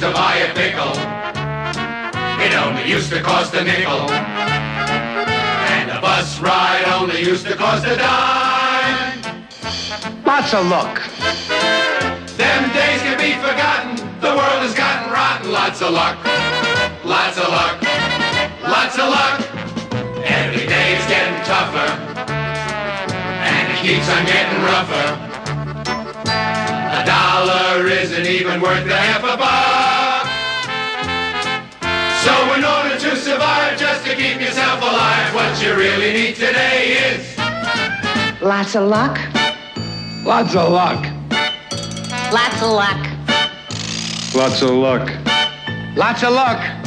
to buy a pickle. It only used to cost a nickel. And a bus ride only used to cost a dime. Lots of luck. Them days can be forgotten. The world has gotten rotten. Lots of luck. Lots of luck. Lots of luck. Every day's getting tougher. And it keeps on getting rougher. A dollar isn't even worth a half a buck. So in order to survive, just to keep yourself alive, what you really need today is lots of luck. Lots of luck. Lots of luck. Lots of luck. Lots of luck.